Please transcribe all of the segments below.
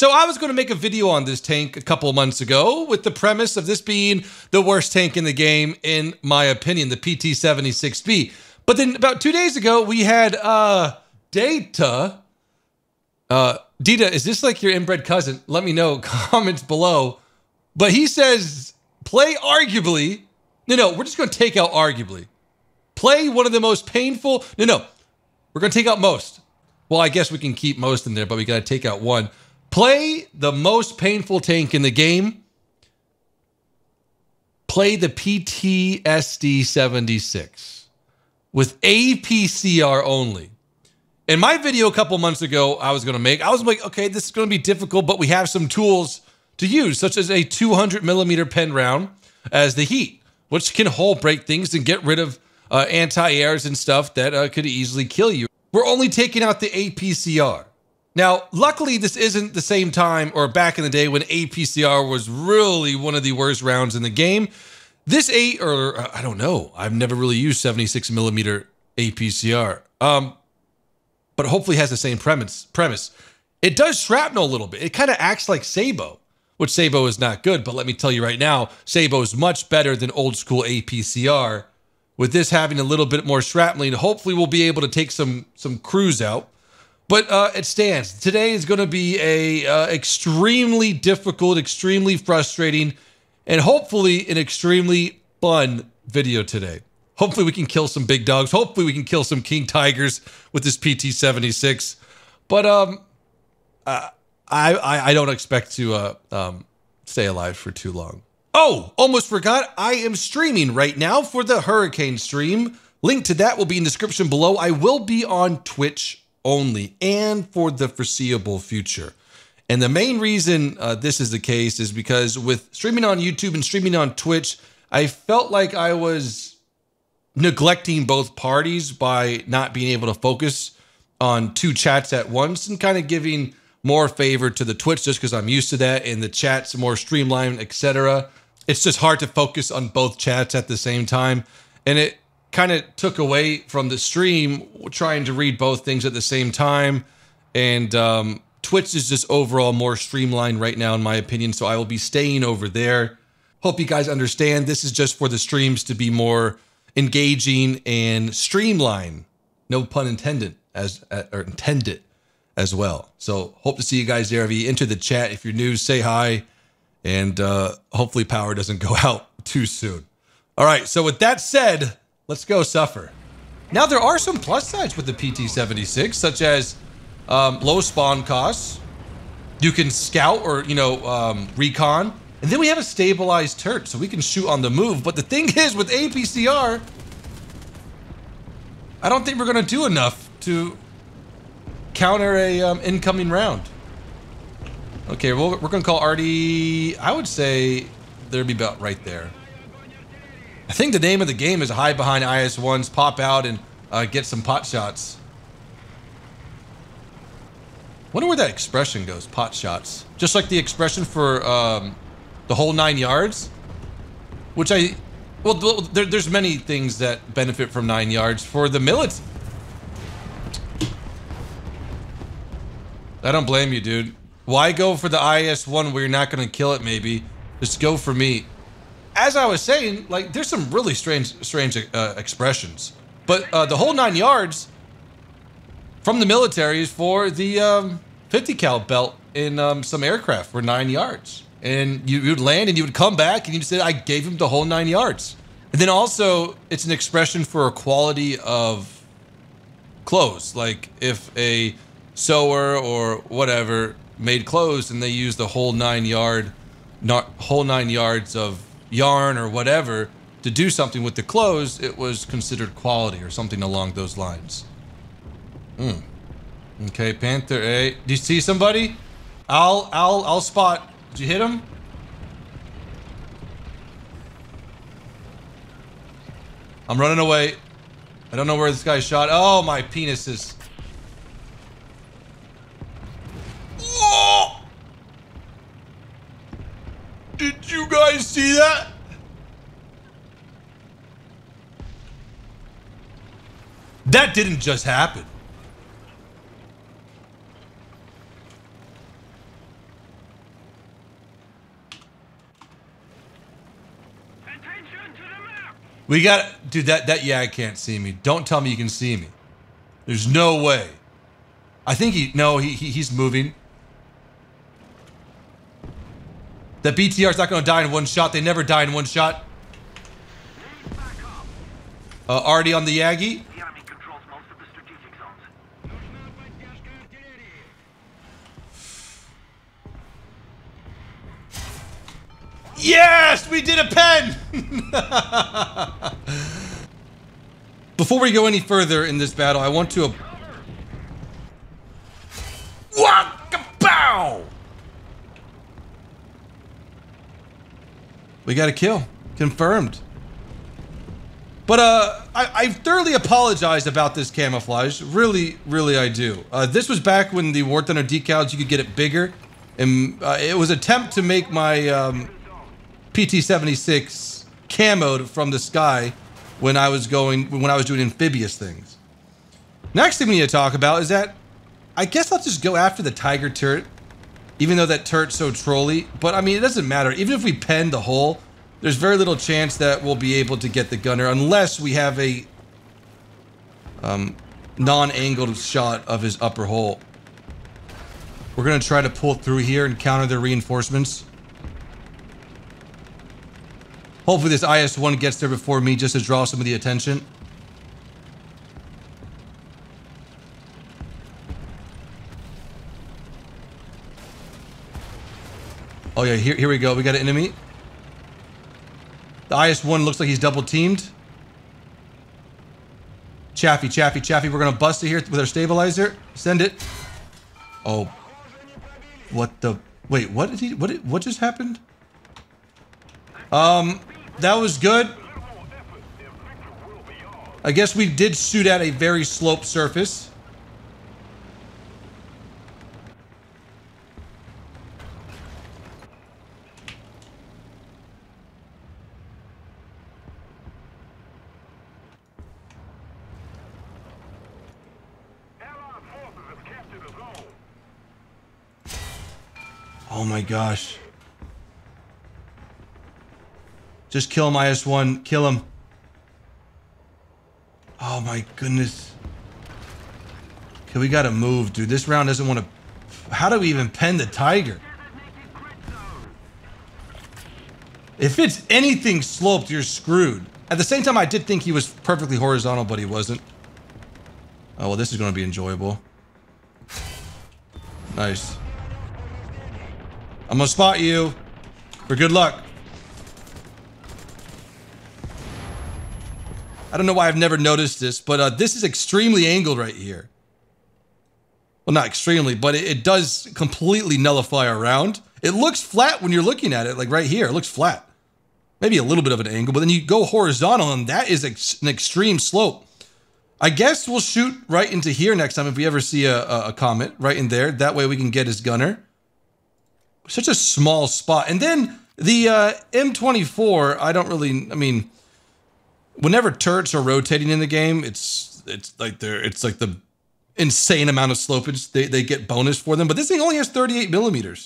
So I was going to make a video on this tank a couple of months ago with the premise of this being the worst tank in the game, in my opinion, the PT-76B. But then about 2 days ago, we had Data. Dita, is this like your inbred cousin? Let me know, comments below. But he says, play arguably. No, we're just going to take out arguably. Play one of the most painful. No, we're going to take out most. Well, I guess we can keep most in there, but we got to take out one. Play the most painful tank in the game. Play the PTSD-76 with APCR only. In my video a couple months ago, I was like, okay, this is going to be difficult, but we have some tools to use, such as a 200 millimeter pen round as the heat, which can hole break things and get rid of anti-airs and stuff that could easily kill you. We're only taking out the APCR. Now, luckily, this isn't the same time or back in the day when APCR was really one of the worst rounds in the game. This I don't know. I've never really used 76 millimeter APCR. But hopefully has the same premise. It does shrapnel a little bit. It kind of acts like Sabo, which Sabo is not good. But let me tell you right now, Sabo is much better than old school APCR. With this having a little bit more shrapnel, hopefully we'll be able to take some crews out. But it stands. Today is going to be a extremely difficult, extremely frustrating, and hopefully an extremely fun video today. Hopefully we can kill some big dogs. Hopefully we can kill some king tigers with this PT-76. But I don't expect to stay alive for too long. Oh, almost forgot. I am streaming right now for the Hurricane stream. Link to that will be in the description below. I will be on Twitch only and for the foreseeable future. And the main reason this is the case is because with streaming on YouTube and streaming on Twitch, I felt like I was neglecting both parties by not being able to focus on two chats at once and kind of giving more favor to the Twitch just because I'm used to that and the chat's more streamlined, etc. It's just hard to focus on both chats at the same time. And it kind of took away from the stream trying to read both things at the same time. And Twitch is just overall more streamlined right now, in my opinion. So I will be staying over there. Hope you guys understand. This is just for the streams to be more engaging and streamlined. No pun intended, intended as well. So hope to see you guys there. If you enter the chat, if you're new, say hi. And hopefully power doesn't go out too soon. All right. So with that said, let's go suffer. Now, there are some plus sides with the PT-76, such as low spawn costs. You can scout or, recon. And then we have a stabilized turret, so we can shoot on the move. But the thing is, with APCR, I don't think we're going to do enough to counter a incoming round. Okay, we're going to call RD. I would say they'd be about right there. I think the name of the game is hide behind IS-1s, pop out, and get some pot shots. Wonder where that expression goes, pot shots. Just like the expression for the whole 9 yards. Which there's many things that benefit from 9 yards. For the military. I don't blame you, dude. Why go for the IS-1 where you're not going to kill it, maybe? Just go for me. As I was saying, like, there's some really strange expressions. But the whole 9 yards from the military is for the 50 cal belt in some aircraft were 9 yards. And you would land and you would come back and you said, I gave him the whole 9 yards. And then also, it's an expression for a quality of clothes. Like, if a sewer or whatever made clothes and they used the whole 9 yards of yarn or whatever to do something with the clothes, it was considered quality or something along those lines. Okay, Panther A. Do you see somebody? I'll spot. Did you hit him? I'm running away. I don't know where this guy shot. Oh, my penis is. Oh! Did you guys see that? That didn't just happen. We got, dude, that Yag can't see me. Don't tell me you can see me. There's no way. I think he's moving. That BTR's not going to die in one shot. They never die in one shot. Already on the Yagi. The enemy controls most of the strategic zones. Yes, we did a pen. Before we go any further in this battle, I want to. Waka-pow! We got a kill. Confirmed. But I thoroughly apologize about this camouflage. Really, really I do. This was back when the War Thunder decals, you could get it bigger. And it was an attempt to make my PT-76 camoed from the sky when I was doing amphibious things. Next thing we need to talk about is that I guess I'll just go after the Tiger turret, even though that turret's so trolly. But I mean, it doesn't matter. Even if we pen the hole, there's very little chance that we'll be able to get the gunner unless we have a non-angled shot of his upper hole. We're gonna try to pull through here and counter their reinforcements. Hopefully this IS-1 gets there before me just to draw some of the attention. Oh yeah, here we go. We got an enemy. The IS-1 looks like he's double teamed. Chaffee. We're gonna bust it here with our stabilizer. Send it. Oh. What the? Wait, what did he? What just happened? That was good. I guess we did shoot at a very sloped surface. Oh my gosh. Just kill him, IS-1. Kill him. Oh my goodness. Okay, we gotta move, dude. This round doesn't want to... How do we even pen the Tiger? If it's anything sloped, you're screwed. At the same time, I did think he was perfectly horizontal, but he wasn't. Oh, well, this is gonna be enjoyable. Nice. I'm gonna spot you for good luck. I don't know why I've never noticed this, but this is extremely angled right here. Well, not extremely, but it does completely nullify our round. It looks flat when you're looking at it, like right here. It looks flat. Maybe a little bit of an angle, but then you go horizontal and that is an extreme slope. I guess we'll shoot right into here next time if we ever see a comet right in there. That way we can get his gunner. Such a small spot. And then the M24, I don't really, I mean, whenever turrets are rotating in the game, it's like the insane amount of slopage they get bonus for them. But this thing only has 38 millimeters.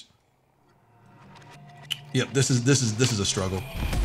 Yep, this is a struggle.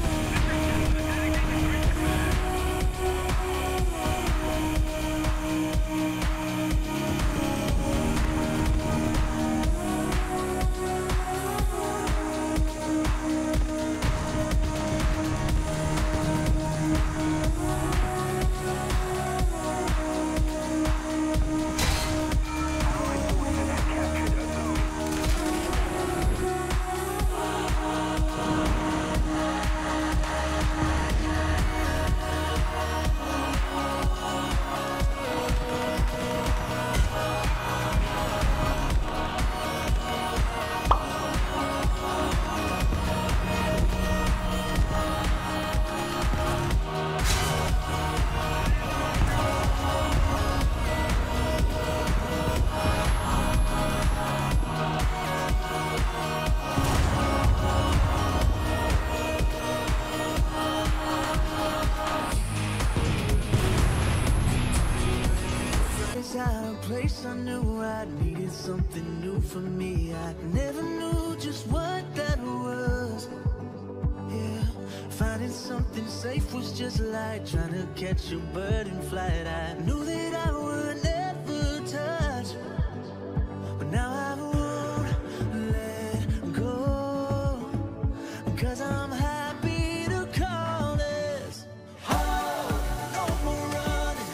I knew I needed something new for me. I never knew just what that was. Yeah, finding something safe was just like trying to catch a bird in flight. I knew that I would never touch, but now I won't let go, 'cause I'm happy to call this home. No more running.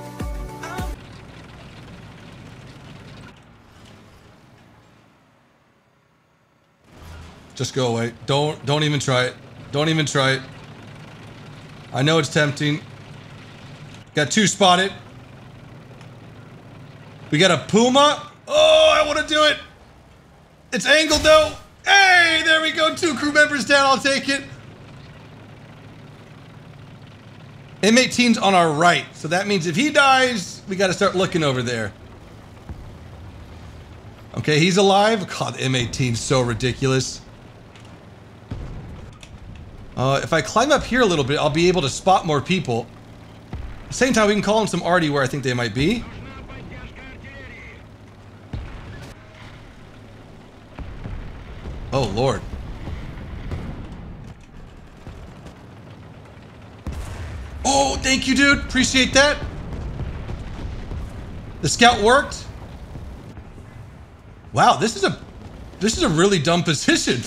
Just go away. Don't even try it. Don't even try it. I know it's tempting. Got 2 spotted. We got a Puma. Oh, I want to do it. It's angled though. Hey, there we go. 2 crew members down. I'll take it. M18's on our right. So that means if he dies, we got to start looking over there. Okay, he's alive. God, M18's so ridiculous. If I climb up here a little bit, I'll be able to spot more people. At the same time, we can call them some arty where I think they might be. Oh, Lord. Oh, thank you, dude. Appreciate that. The scout worked. Wow, this is a really dumb position.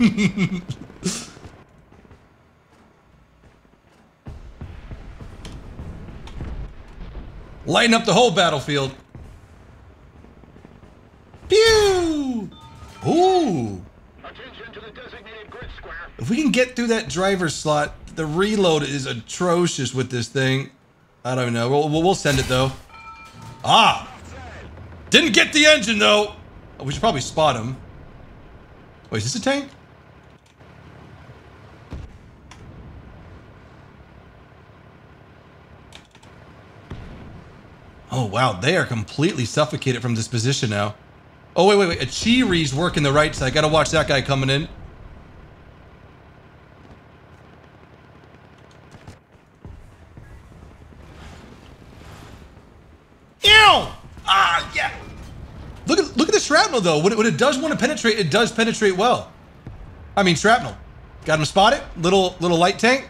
Lighten up the whole battlefield. Pew! Ooh. Attention to the designated grid square. If we can get through that driver slot, the reload is atrocious with this thing. I don't know. We'll send it though. Ah! Didn't get the engine though. Oh, we should probably spot him. Wait, is this a tank? Oh, wow. They are completely suffocated from this position now. Oh, wait. A Chiri's working the right side. Gotta watch that guy coming in. Ew! Ah, yeah. Look at the shrapnel, though. When it does want to penetrate, it does penetrate well. I mean, shrapnel. Got him spotted. Little light tank.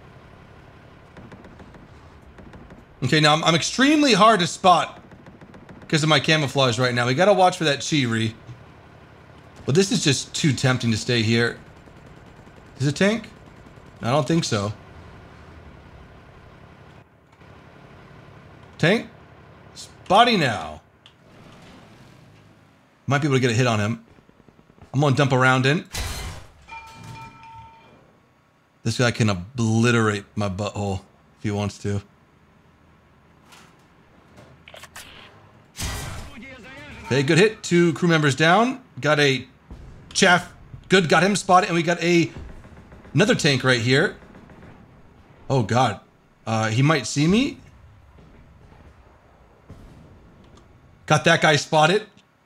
Okay, now I'm extremely hard to spot because of my camouflage right now. We gotta watch for that Chiri. But this is just too tempting to stay here. Is it a tank? I don't think so. Tank? Spotty now. Might be able to get a hit on him. I'm gonna dump a round in. This guy can obliterate my butthole if he wants to. Okay, good hit. 2 crew members down. Got a chaff. Good, got him spotted. And we got another tank right here. Oh, God. He might see me. Got that guy spotted.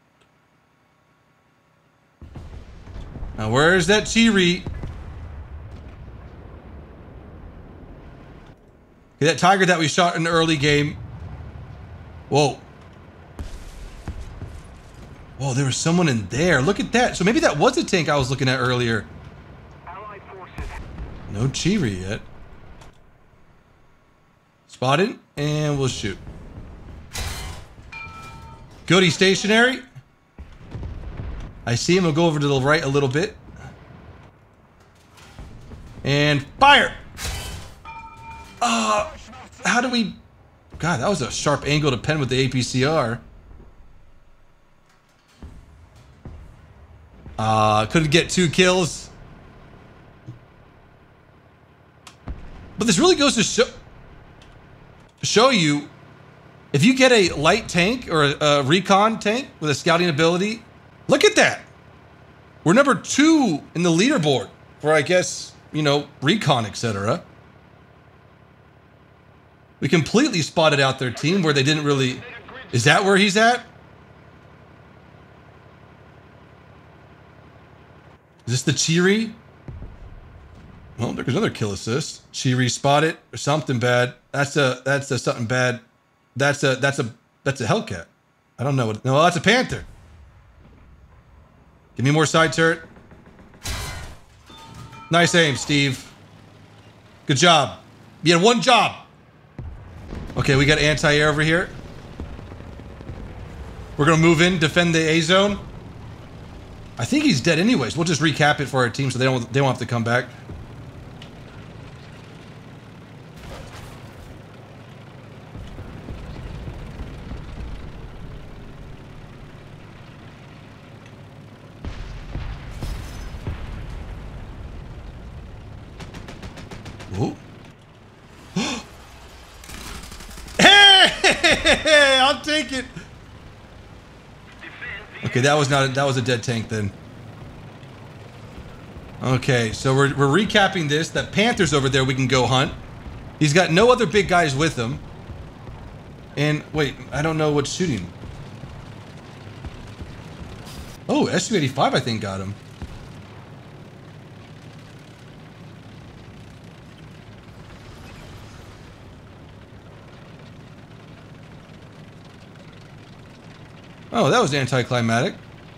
Now, where's that Chiri? Okay, that Tiger that we shot in the early game. Whoa. Whoa, there was someone in there. Look at that. So maybe that was a tank I was looking at earlier. Allied forces. No Chiri yet. Spotted, and we'll shoot. Good, he's stationary. I see him. We'll go over to the right a little bit. And fire! How do we... God, that was a sharp angle to pen with the APCR. Couldn't get 2 kills. But this really goes to show you, if you get a light tank or a recon tank with a scouting ability, look at that. We're number 2 in the leaderboard for, I guess, you know, recon, etc. We completely spotted out their team where they didn't really... Is that where he's at? Is this the Chiri? Well, there's another kill assist. Chiri spotted or something bad. That's a something bad. That's a Hellcat. I don't know what. No, that's a Panther. Give me more side turret. Nice aim, Steve. Good job. You had one job. Okay, we got anti-air over here. We're gonna move in, defend the A zone. I think he's dead anyways. We'll just recap it for our team so they won't have to come back. Ooh. Hey, I'll take it. Okay, that was a dead tank then. Okay, so we're recapping this. That Panther's over there we can go hunt. He's got no other big guys with him. And wait, I don't know what's shooting. Oh, SU-85 I think got him. Oh, that was anticlimactic.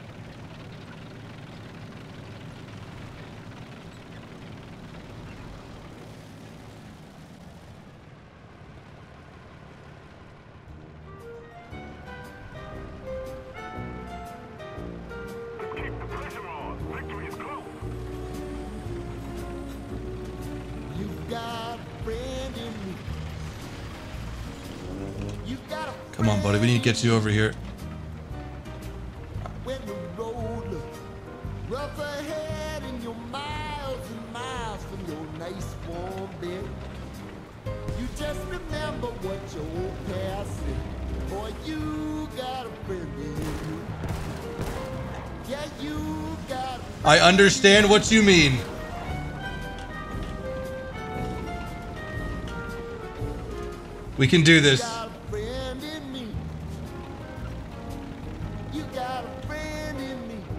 Keep the pressure on. Victory is close. You got a friend in me. You got a Come on, buddy. We need to get you over here. when the road looks rough ahead and you're miles and miles from your nice warm bed. You just remember what your old past said. Boy, you got a friend in you. Yeah, you got a I understand what you mean. We can do this. got a friend in me. You got a friend in me.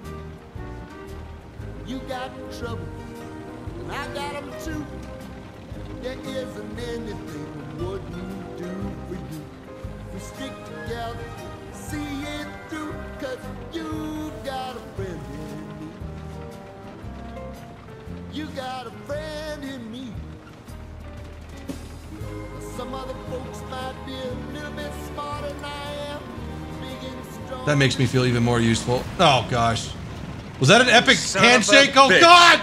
You got trouble, and I got them too. There isn't anything we wouldn't do for you. We stick together, see it through, 'cause you got a friend in me. You got a friend in me. Some other folks might be a little bit smarter than I am. Big and strong. That makes me feel even more useful. Oh gosh. Was that an epic Son of a handshake? Oh bitch. god!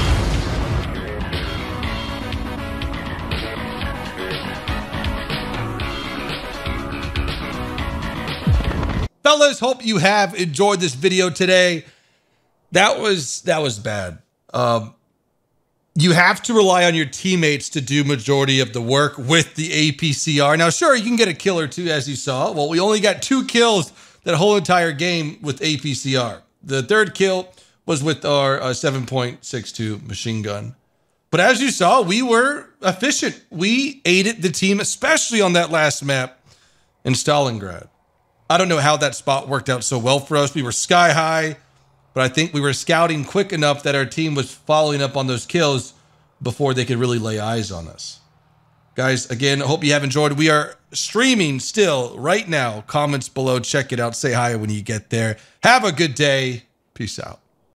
Fellas, hope you have enjoyed this video today. That was bad. You have to rely on your teammates to do majority of the work with the APCR. Now, sure, you can get a kill or two, as you saw. Well, we only got 2 kills that whole entire game with APCR. The third kill was with our 7.62 machine gun. But as you saw, we were efficient. We aided the team, especially on that last map in Stalingrad. I don't know how that spot worked out so well for us. We were sky high, but I think we were scouting quick enough that our team was following up on those kills before they could really lay eyes on us. Guys, again, I hope you have enjoyed. We are streaming still right now. Comments below. Check it out. Say hi when you get there. Have a good day. Peace out.